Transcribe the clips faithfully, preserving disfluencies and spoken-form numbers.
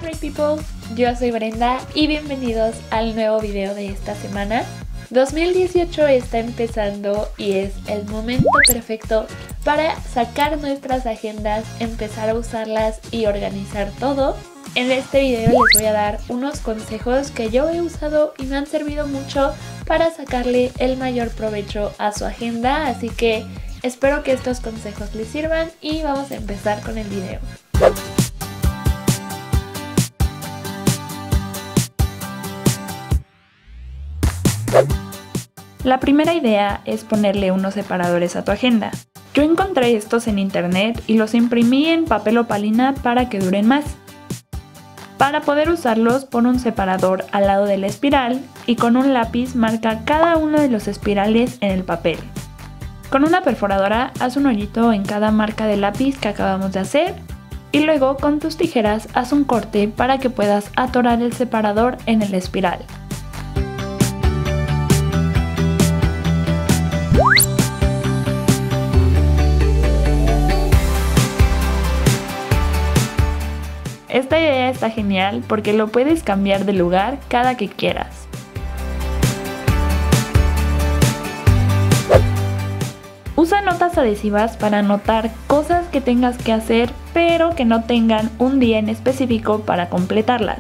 Party People, yo soy Brenda y bienvenidos al nuevo video de esta semana. dos mil dieciocho está empezando y es el momento perfecto para sacar nuestras agendas, empezar a usarlas y organizar todo. En este video les voy a dar unos consejos que yo he usado y me han servido mucho para sacarle el mayor provecho a su agenda, así que espero que estos consejos les sirvan y vamos a empezar con el video. La primera idea es ponerle unos separadores a tu agenda. Yo encontré estos en internet y los imprimí en papel opalina para que duren más. Para poder usarlos, pon un separador al lado de la espiral y con un lápiz marca cada uno de los espirales en el papel. Con una perforadora haz un hoyito en cada marca de lápiz que acabamos de hacer y luego con tus tijeras haz un corte para que puedas atorar el separador en el espiral. Esta idea está genial porque lo puedes cambiar de lugar cada que quieras. Usa notas adhesivas para anotar cosas que tengas que hacer pero que no tengan un día en específico para completarlas.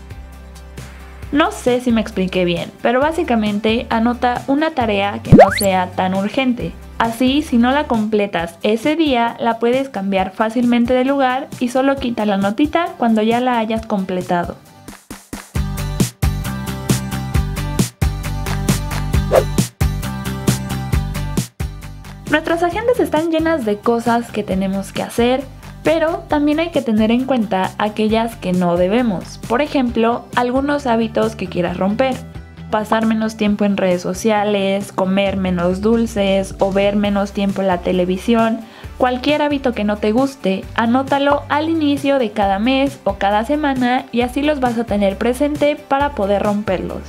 No sé si me expliqué bien, pero básicamente anota una tarea que no sea tan urgente. Así, si no la completas ese día, la puedes cambiar fácilmente de lugar y solo quita la notita cuando ya la hayas completado. Nuestras agendas están llenas de cosas que tenemos que hacer, pero también hay que tener en cuenta aquellas que no debemos. Por ejemplo, algunos hábitos que quieras romper. Pasar menos tiempo en redes sociales, comer menos dulces o ver menos tiempo en la televisión. Cualquier hábito que no te guste, anótalo al inicio de cada mes o cada semana y así los vas a tener presente para poder romperlos.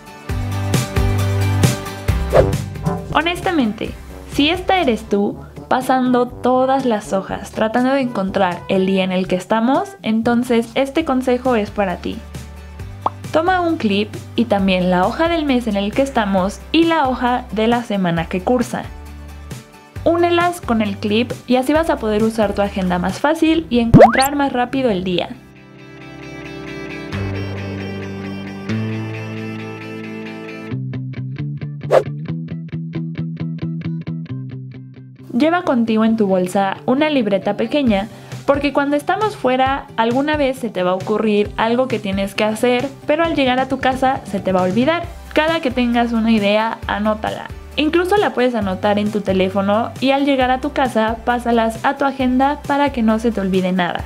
Honestamente, si esta eres tú, pasando todas las hojas tratando de encontrar el día en el que estamos, entonces este consejo es para ti. Toma un clip y también la hoja del mes en el que estamos y la hoja de la semana que cursa. Únelas con el clip y así vas a poder usar tu agenda más fácil y encontrar más rápido el día. Lleva contigo en tu bolsa una libreta pequeña, porque cuando estamos fuera alguna vez se te va a ocurrir algo que tienes que hacer, pero al llegar a tu casa se te va a olvidar. Cada que tengas una idea, anótala. Incluso la puedes anotar en tu teléfono y al llegar a tu casa, pásalas a tu agenda para que no se te olvide nada.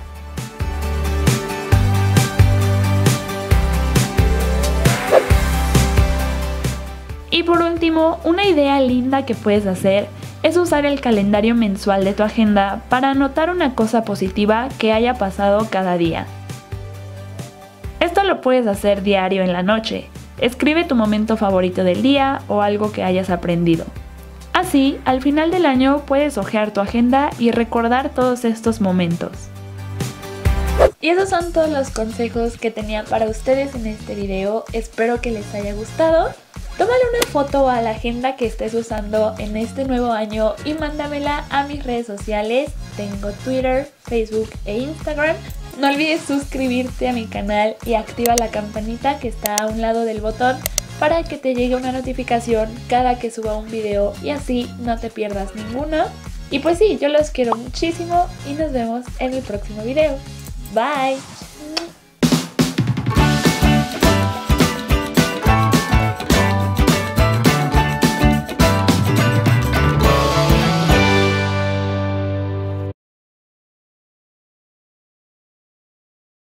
Y por último, una idea linda que puedes hacer es usar el calendario mensual de tu agenda para anotar una cosa positiva que haya pasado cada día. Esto lo puedes hacer diario en la noche. Escribe tu momento favorito del día o algo que hayas aprendido. Así, al final del año puedes hojear tu agenda y recordar todos estos momentos. Y esos son todos los consejos que tenía para ustedes en este video. Espero que les haya gustado. Tómale una foto a la agenda que estés usando en este nuevo año y mándamela a mis redes sociales. Tengo Twitter, Facebook e Instagram. No olvides suscribirte a mi canal y activa la campanita que está a un lado del botón para que te llegue una notificación cada que suba un video y así no te pierdas ninguno. Y pues sí, yo los quiero muchísimo y nos vemos en el próximo video. Bye!